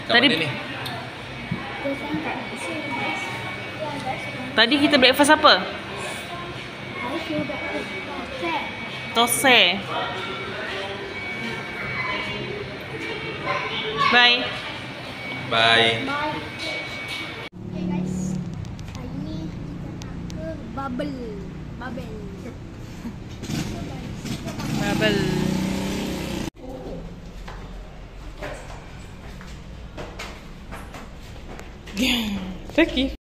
Tadi Tadi kita breakfast apa? Tose. Bye. Bye. Okay guys, hari ni kita nak ke Bubble. Taki.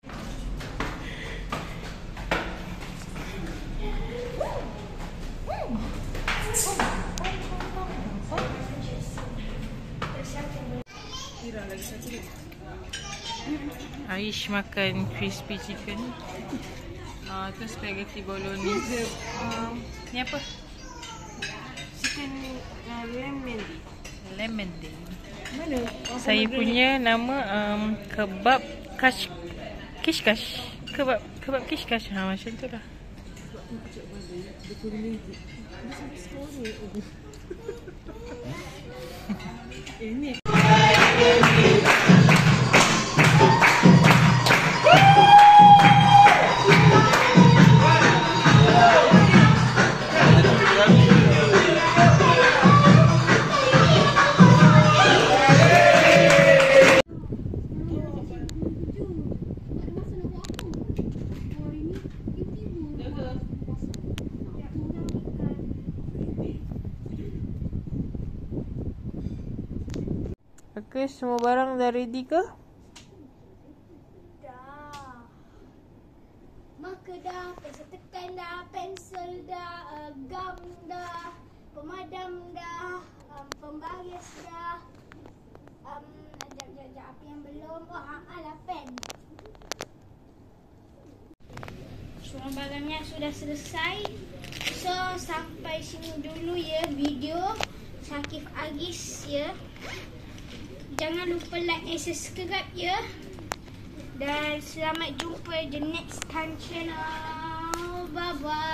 Aish makan crispy chicken. Tu spaghetti bolognese. Ni apa? Chicken lemon day. Mana? Saya punya nama kebab kishkash. Kebab kishkash. Macam tu lah. Ini Okay, semua barang dah ready ke? Dah. Marker dah, pensel tekan dah, pensel dah, gum dah, pemadam dah, pembaris dah. Sekejap, apa yang belum? Alah, pen. Semua barangnya sudah selesai. So, sampai sini dulu ya video Syakif Agis ya. Jangan lupa like and subscribe ya. Dan selamat jumpa the next time channel. Bye bye.